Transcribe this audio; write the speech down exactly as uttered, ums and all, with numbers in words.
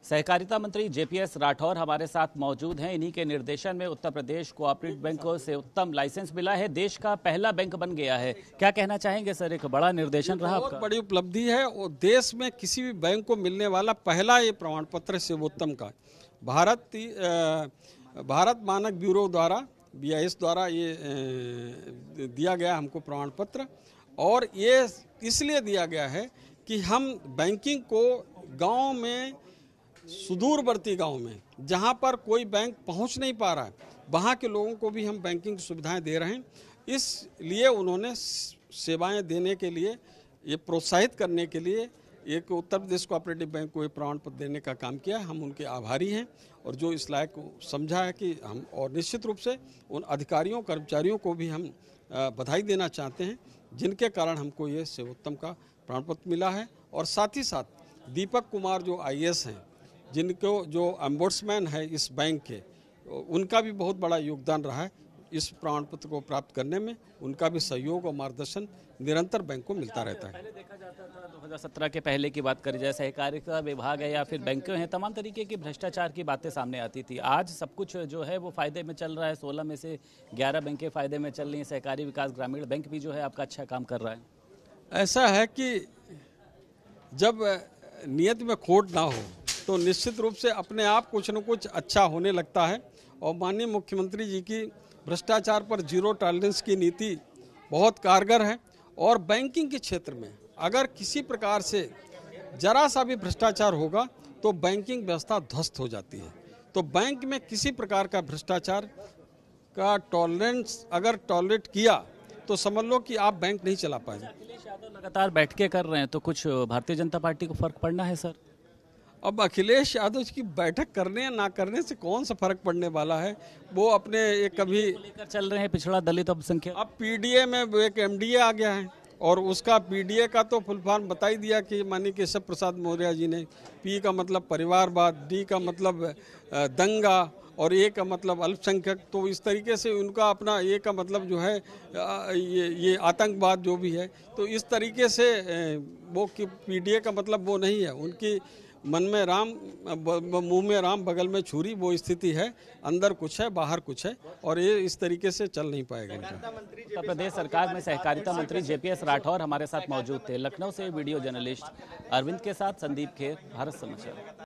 सहकारिता मंत्री जेपीएस राठौर हमारे साथ मौजूद हैं। इन्हीं के निर्देशन में उत्तर प्रदेश कोऑपरेटिव बैंकों से उत्तम लाइसेंस मिला है, देश का पहला बैंक बन गया है। क्या कहना चाहेंगे सर, एक बड़ा निर्देशन रहा आपका? बहुत बड़ी उपलब्धि है और देश में किसी भी बैंक को मिलने वाला पहला ये प्रमाण पत्र सेवोत्तम का भारत भारत मानक ब्यूरो द्वारा बी आई एस द्वारा ये दिया गया हमको प्रमाण पत्र। और ये इसलिए दिया गया है कि हम बैंकिंग को गांव में, सुदूरवर्ती गांव में जहां पर कोई बैंक पहुंच नहीं पा रहा है, वहां के लोगों को भी हम बैंकिंग की सुविधाएं दे रहे हैं। इसलिए उन्होंने सेवाएं देने के लिए, ये प्रोत्साहित करने के लिए एक उत्तर प्रदेश कोऑपरेटिव बैंक को ये प्रमाण पत्र देने का काम किया है। हम उनके आभारी हैं और जो इस लायक को समझा है कि हम, और निश्चित रूप से उन अधिकारियों कर्मचारियों को भी हम बधाई देना चाहते हैं जिनके कारण हमको ये सेवोत्तम का प्रमाण पत्र मिला है। और साथ ही साथ दीपक कुमार जो आई ए एस हैं, जिनको जो एम्बोड्समैन है इस बैंक के, उनका भी बहुत बड़ा योगदान रहा है इस प्रमाण पत्र को प्राप्त करने में। उनका भी सहयोग और मार्गदर्शन निरंतर बैंक को मिलता रहता है। पहले देखा जाता था, दो हज़ार सत्रह के पहले की बात करें, जैसे सहकारिता विभाग है या फिर बैंकें हैं, तमाम तरीके की भ्रष्टाचार की बातें सामने आती थी। आज सब कुछ जो है वो फायदे में चल रहा है। सोलह में से ग्यारह बैंकें फायदे में चल रही हैं। सहकारी विकास ग्रामीण बैंक भी जो है आपका अच्छा काम कर रहा है। ऐसा है कि जब नियत में खोट ना हो तो निश्चित रूप से अपने आप कुछ न कुछ अच्छा होने लगता है। और माननीय मुख्यमंत्री जी की भ्रष्टाचार पर जीरो टॉलरेंस की नीति बहुत कारगर है। और बैंकिंग के क्षेत्र में अगर किसी प्रकार से जरा सा भी भ्रष्टाचार होगा तो बैंकिंग व्यवस्था ध्वस्त हो जाती है। तो बैंक में किसी प्रकार का भ्रष्टाचार का टॉलरेंस अगर टॉलरेट किया तो समझ लो कि आप बैंक नहीं चला पाएंगे। अखिलेश यादव लगातार बैठकें कर रहे हैं, तो कुछ भारतीय जनता पार्टी को फर्क पड़ना है सर? अब अखिलेश यादव की बैठक करने या ना करने से कौन सा फर्क पड़ने वाला है। वो अपने एक कभी लेकर चल रहे हैं पिछड़ा दलित अल्पसंख्यक। अब पीडीए में एक एमडीए आ गया है और उसका पीडीए का तो फुल फॉर्म बता ही दिया कि माननीय केशव प्रसाद मौर्य जी ने। पी का मतलब परिवारवाद, डी का मतलब दंगा और ए का मतलब अल्पसंख्यक। तो इस तरीके से उनका अपना ए का मतलब जो है ये ये आतंकवाद जो भी है। तो इस तरीके से वो कि पीडीए का मतलब वो नहीं है। उनकी मन में राम, मुंह में राम, बगल में छुरी, वो स्थिति है। अंदर कुछ है, बाहर कुछ है और ये इस तरीके से चल नहीं पाएगा। उत्तर प्रदेश सरकार में सहकारिता मंत्री जेपीएस राठौर हमारे साथ मौजूद थे। लखनऊ से वीडियो जर्नलिस्ट अरविंद के साथ संदीप खेर, भारत समाचार।